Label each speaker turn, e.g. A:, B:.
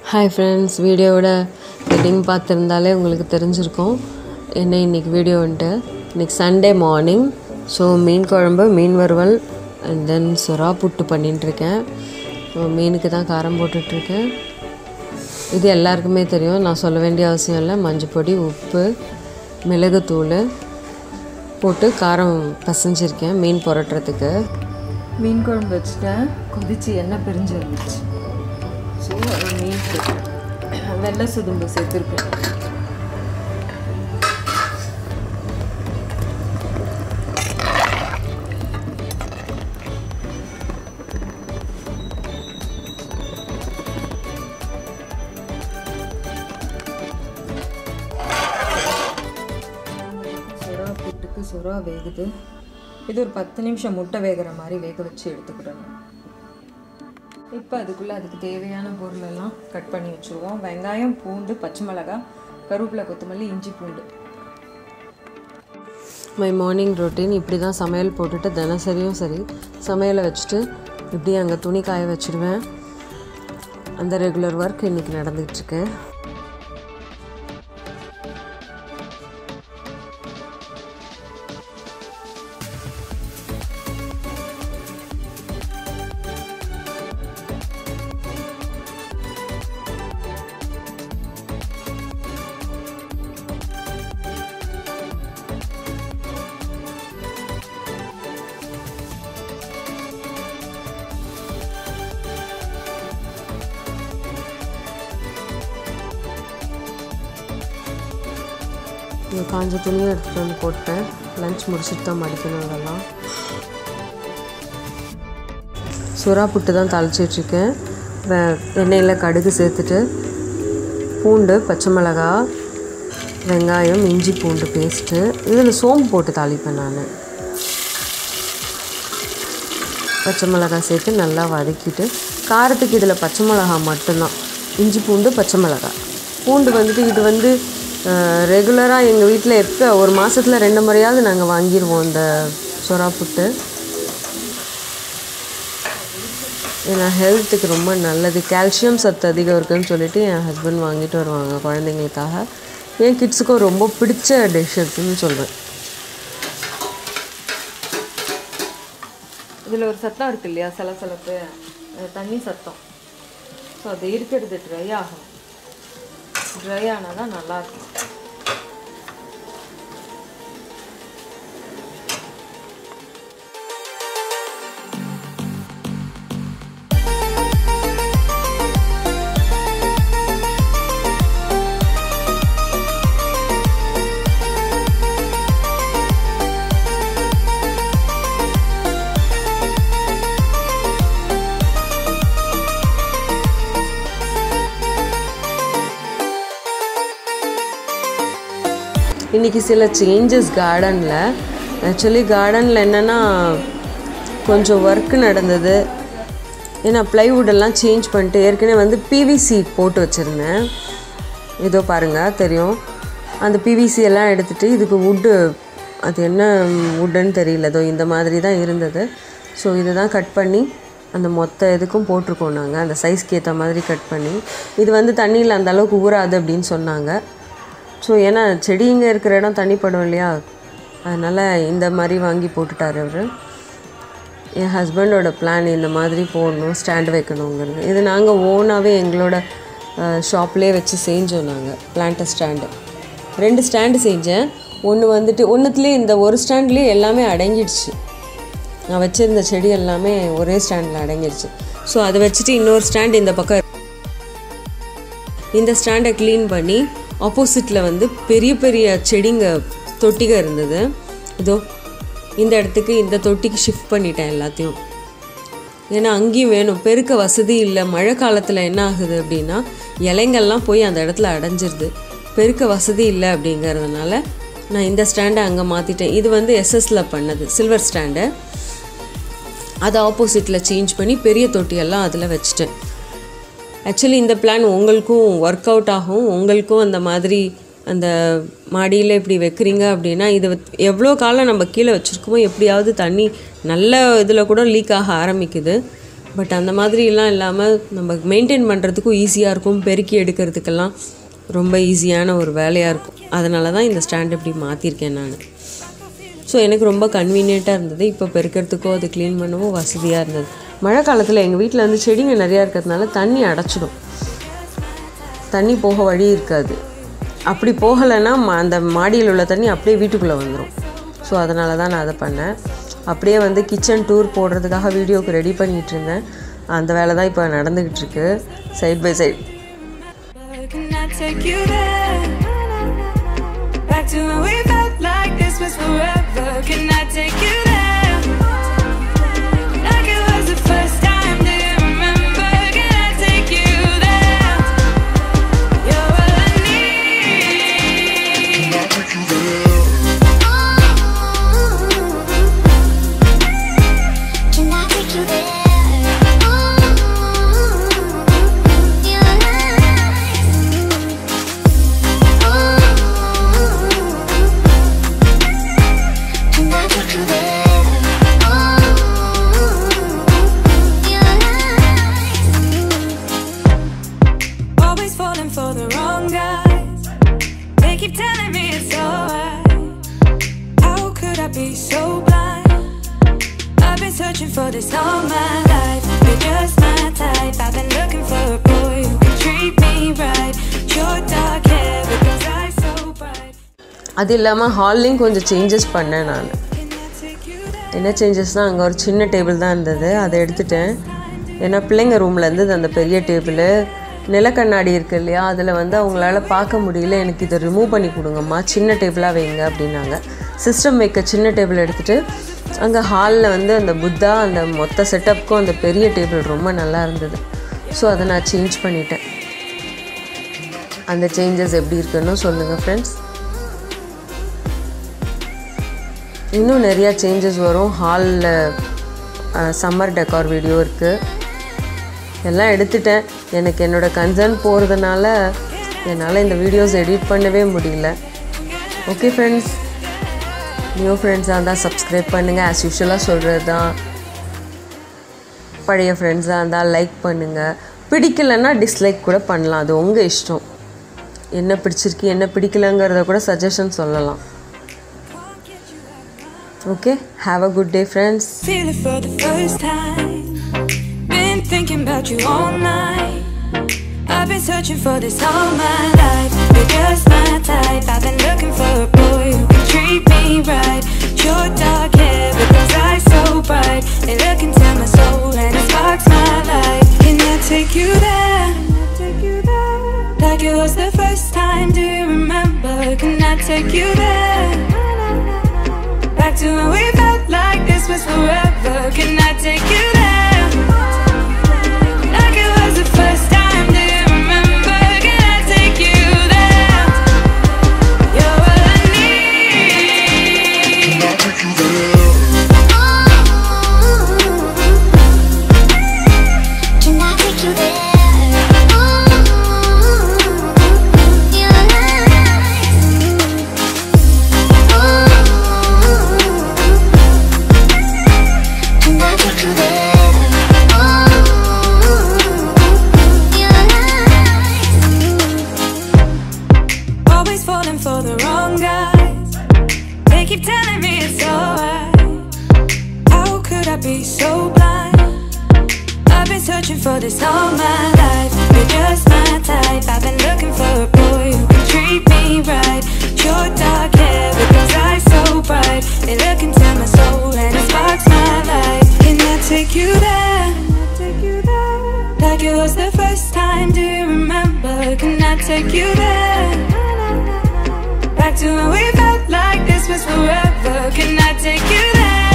A: Hi friends, வீடியோவோட heading பார்த்துருந்தாலே உங்களுக்கு தெரிஞ்சிருக்கும் என்ன இன்றைக்கி வீடியோ வந்துட்டு இன்றைக்கி சண்டே மார்னிங். ஸோ மீன் குழம்பு, மீன் வறுவல் அண்ட் தென் சுறா புட்டு பண்ணிட்டுருக்கேன். மீனுக்கு தான் காரம் போட்டுட்ருக்கேன். இது எல்லாருக்குமே தெரியும், நான் சொல்ல வேண்டிய அவசியம் இல்லை. மஞ்சள் பொடி, உப்பு, மிளகுத்தூள் போட்டு காரம் பசைஞ்சிருக்கேன் மீன் புரட்டுறதுக்கு. மீன் குழம்பு வச்சுட்டேன், கொதிச்சு எண்ணெய் பிரிஞ்சு வந்துச்சு. ஸோ மீன் சேர்த்தேன், வெள்ளை சுதும்பு சேர்த்துருக்கேன். சுறா புட்டுக்கு சுறா வேகுது. இது ஒரு 10 நிமிஷம் முட்டை வேகிற மாதிரி வேக வச்சு எடுத்துக்கிடணும். இப்போ அதுக்கு தேவையான பொருளெல்லாம் கட் பண்ணி வச்சுருவோம். வெங்காயம், பூண்டு, பச்சை மிளகாய், கருவேப்பிலை, கொத்தமல்லி, இஞ்சி, பூண்டு. மை மார்னிங் ரொட்டீன் இப்படி தான். சமையல் போட்டுட்டு தினசரியும் சரி சமையலை வச்சுட்டு இப்படி அங்கே துணி காய வச்சுடுவேன். அந்த ரெகுலர் ஒர்க் இன்றைக்கி நடந்துகிட்ருக்கு. காஞ்ச துணியை எடுத்துகிட்டு வந்து போட்டேன். லன்ச் முடிச்சுட்டு தான் மடிக்கணும். அதெல்லாம் சுறா புட்டு தான் தாளிச்சிட்ருக்கேன். எண்ணெயில் கடுகு சேர்த்துட்டு பூண்டு, பச்சை மிளகாய், வெங்காயம், இஞ்சி பூண்டு பேஸ்ட்டு, இதில் சோம்பு போட்டு தாளிப்பேன் நான். பச்சை மிளகாய் சேர்த்து நல்லா வதக்கிட்டு, காரத்துக்கு இதில் பச்சை மிளகாய் மட்டும்தான், இஞ்சி பூண்டு, பச்சை மிளகாய். பூண்டு இது ரெகுலராக எங்கள் வீட்டில் எப்போ ஒரு மாதத்தில் 2 முறையாவது நாங்கள் வாங்கிடுவோம் இந்த சுறா புட்டு. ஏன்னா ஹெல்த்துக்கு ரொம்ப நல்லது, கால்சியம் சத்து அதிகம் இருக்குதுன்னு சொல்லிவிட்டு என் ஹஸ்பண்ட் வாங்கிட்டு வருவாங்க குழந்தைங்களுக்காக. என் கிட்ஸுக்கும் ரொம்ப பிடிச்ச டிஷ் இருக்குதுன்னு சொல்கிறேன். இதில் ஒரு சத்தம் இருக்குது இல்லையா, சலசலப்பு தண்ணி சத்தம். ஸோ அது இருக்கிறது ட்ரை ஆகும். ட்ரை ஆனால் தான் நல்லாயிருக்கும். இன்றைக்கி சில சேஞ்சஸ் கார்டனில். ஆக்சுவலி கார்டனில் என்னென்னா கொஞ்சம் ஒர்க்கு நடந்தது. ஏன்னா ப்ளைவுட்டெல்லாம் சேஞ்ச் பண்ணிட்டு ஏற்கனவே பிவிசி போட்டு வச்சுருந்தேன். இதோ பாருங்கள் தெரியும். அந்த பிவிசி எல்லாம் எடுத்துகிட்டு இதுக்கு வுட்டு, அது என்ன வுட்டுன்னு தெரியல, இதோ இந்த மாதிரி தான் இருந்தது. ஸோ இதை தான் கட் பண்ணி அந்த மொத்த இதுக்கும் போட்டிருக்கோம் நாங்கள், அந்த சைஸ்க்கு ஏற்ற மாதிரி கட் பண்ணி. இது தண்ணியில் அந்த அளவுக்கு ஊறாது அப்படின்னு சொன்னாங்க. ஸோ ஏன்னா செடி இங்கே இருக்கிற இடம் தண்ணி படும் இல்லையா, அதனால் இந்த மாதிரி வாங்கி போட்டுட்டார் அவர். என் ஹஸ்பண்டோட பிளான் இந்த மாதிரி போடணும், ஸ்டாண்டு வைக்கணுங்கிறது. இது நாங்கள் ஓனாகவே எங்களோட ஷாப்லேயே வச்சு செஞ்சோம். நாங்கள் பிளான்டர் ஸ்டாண்டு 2 ஸ்டாண்டு செஞ்சேன். ஒன்றுத்துலேயே இந்த ஒரு ஸ்டாண்ட்லேயே எல்லாமே அடங்கிடுச்சு. நான் வச்சுருந்த செடி எல்லாமே ஒரே ஸ்டாண்டில் அடங்கிடுச்சு. ஸோ அதை வச்சுட்டு இன்னொரு ஸ்டாண்டு இந்த பக்கம், இந்த ஸ்டாண்டை க்ளீன் பண்ணி ஆப்போசிட்டில் பெரிய பெரிய செடிங்க தொட்டிக இருந்தது. இதோ இந்த இடத்துக்கு இந்த தொட்டிக்கு ஷிஃப்ட் பண்ணிட்டேன் எல்லாத்தையும். ஏன்னா அங்கேயும் வேணும், பெருக்க வசதி இல்லை. மழை காலத்தில் என்ன ஆகுது அப்படின்னா இலைங்கள்லாம் போய் அந்த இடத்துல அடைஞ்சிருது. பெருக்க வசதி இல்லை அப்படிங்கிறதுனால நான் இந்த ஸ்டாண்டை அங்கே மாற்றிட்டேன். இது எஸ்எஸ்சில் பண்ணது, சில்வர் ஸ்டாண்டு. அதை ஆப்போசிட்டில் சேஞ்ச் பண்ணி பெரிய தொட்டியெல்லாம் அதில் வச்சுட்டேன். ஆக்சுவலி இந்த பிளான் உங்களுக்கும் ஒர்க் அவுட் ஆகும். உங்களுக்கும் அந்த மாதிரி அந்த மாடியில் இப்படி வைக்கிறீங்க அப்படின்னா இது எவ்வளோ காலம் நம்ம கீழே வச்சுருக்கோமோ எப்படியாவது தண்ணி நல்ல இதில் கூட லீக் ஆக ஆரம்பிக்குது. பட் அந்த மாதிரிலாம் இல்லாமல் நம்ம மெயின்டைன் பண்ணுறதுக்கும் ஈஸியாக இருக்கும், பெருக்கி எடுக்கிறதுக்கெல்லாம் ரொம்ப ஈஸியான ஒரு வேலையாக இருக்கும். அதனால தான் இந்த ஸ்டாண்ட் இப்படி மாற்றிருக்கேன் நான். ஸோ எனக்கு ரொம்ப கன்வீனியண்ட்டாக இருந்தது. இப்போ பெருக்கிறதுக்கோ அது க்ளீன் பண்ணவும் வசதியாக இருந்தது. மழை காலத்தில் எங்கள் வீட்டில் வந்து செடிங்க நிறையா இருக்கிறதுனால தண்ணி அடைச்சிடும், தண்ணி போக வழி இருக்காது. அப்படி போகலைன்னா அந்த மாடியில் உள்ள தண்ணி அப்படியே வீட்டுக்குள்ளே வந்துடும். ஸோ அதனால தான் நான் அதை பண்ணேன். அப்படியே வந்து கிச்சன் டூர் போடுறதுக்காக வீடியோவுக்கு ரெடி பண்ணிகிட்டு இருந்தேன். அந்த வேலை தான் இப்போ நடந்துக்கிட்டு இருக்கு சைட் பை சைட். அது இல்லாமல் ஹால்லையும் கொஞ்சம் சேஞ்சஸ் பண்ணேன் நான். என்ன சேஞ்சஸ்னால், அங்கே ஒரு சின்ன டேபிள் தான் இருந்தது, அதை எடுத்துட்டேன். ஏன்னா பிள்ளைங்க ரூமில் இருந்தது அந்த பெரிய டேபிள், நிலக்கண்ணாடி இருக்குது இல்லையா, அதில் வந்து அவங்களால பார்க்க முடியல. எனக்கு இதை ரிமூவ் பண்ணி கொடுங்கம்மா, சின்ன டேபிளாக வைங்க அப்படின்னாங்க. சிஸ்டம் வைக்க சின்ன டேபிள் எடுத்துகிட்டு அங்கே ஹாலில் வந்து அந்த புத்தா அந்த மொத்த செட்டப்புக்கும் அந்த பெரிய டேபிள் ரொம்ப நல்லா இருந்தது. ஸோ அதை நான் சேஞ்ச் பண்ணிட்டேன். அந்த சேஞ்சஸ் எப்படி இருக்குன்னு சொல்லுங்கள் ஃப்ரெண்ட்ஸ். இன்னும் நிறையா சேஞ்சஸ் வரும். ஹாலில் சம்மர் டெக்கார் வீடியோ இருக்குது, எல்லாம் எடுத்துட்டேன். எனக்கு என்னோடய கன்சர்ன் போகிறதுனால என்னால் இந்த வீடியோஸ் எடிட் பண்ணவே முடியல. ஓகே ஃப்ரெண்ட்ஸ், நியூ ஃப்ரெண்ட்ஸாக இருந்தால் சப்ஸ்கிரைப் பண்ணுங்கள். ஆஸ் யூஷுவலாக சொல்கிறது தான். பழைய ஃப்ரெண்ட்ஸாக இருந்தால் லைக் பண்ணுங்கள். பிடிக்கலைன்னா டிஸ்லைக் கூட பண்ணலாம், அது உங்கள் இஷ்டம். என்ன பிடிச்சிருக்கு என்ன பிடிக்கலங்கிறத கூட சஜஷன் சொல்லலாம். Okay, have a good day friends. Feel it for the first time. Been thinking about you all night. I've been searching for this all my life. You're just my type. I've been looking for a boy who can treat me right. Short dark hair with those eyes so bright. They look into my soul and it sparks my life. Can I take you there? Like it was the first time, do you remember? Can I take you there? Back to when we felt like this was forever. Can I take you there? Like it was the first time, do you remember? Can I take you there? You're all I need. Can I take you there? Can I take you there? For this all my life, you're just my type. I've been looking for a boy who can treat me right. Short dark hair with those eyes so bright. They look into my soul and it sparks my life. Can I take you there? Like it was the first time, do you remember? Can I take you there? Back to when we felt like this was forever. Can I take you there?